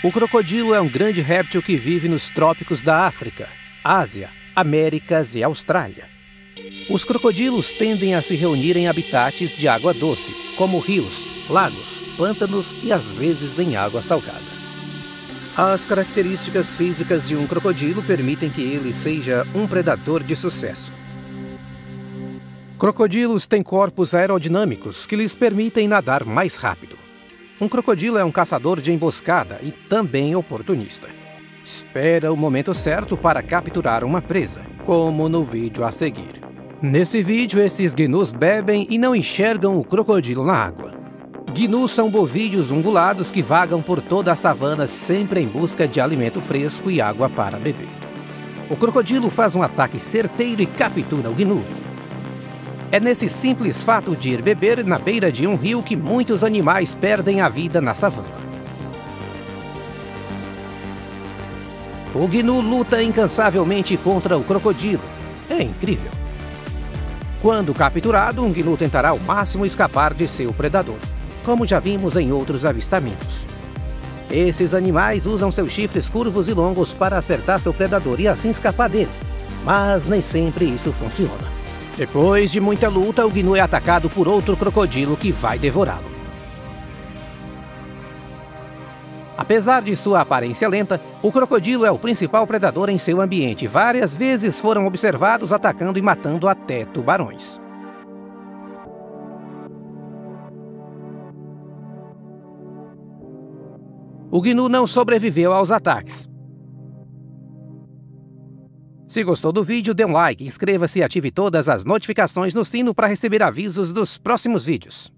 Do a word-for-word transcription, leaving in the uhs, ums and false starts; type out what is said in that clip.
O crocodilo é um grande réptil que vive nos trópicos da África, Ásia, Américas e Austrália. Os crocodilos tendem a se reunir em habitats de água doce, como rios, lagos, pântanos e às vezes em água salgada. As características físicas de um crocodilo permitem que ele seja um predador de sucesso. Crocodilos têm corpos aerodinâmicos que lhes permitem nadar mais rápido. Um crocodilo é um caçador de emboscada e também oportunista. Espera o momento certo para capturar uma presa, como no vídeo a seguir. Nesse vídeo, esses gnus bebem e não enxergam o crocodilo na água. Gnus são bovídeos ungulados que vagam por toda a savana sempre em busca de alimento fresco e água para beber. O crocodilo faz um ataque certeiro e captura o gnu. É nesse simples fato de ir beber na beira de um rio que muitos animais perdem a vida na savana. O gnu luta incansavelmente contra o crocodilo. É incrível. Quando capturado, um gnu tentará ao máximo escapar de seu predador, como já vimos em outros avistamentos. Esses animais usam seus chifres curvos e longos para acertar seu predador e assim escapar dele, mas nem sempre isso funciona. Depois de muita luta, o gnu é atacado por outro crocodilo que vai devorá-lo. Apesar de sua aparência lenta, o crocodilo é o principal predador em seu ambiente. Várias vezes foram observados atacando e matando até tubarões. O gnu não sobreviveu aos ataques. Se gostou do vídeo, dê um like, inscreva-se e ative todas as notificações no sino para receber avisos dos próximos vídeos.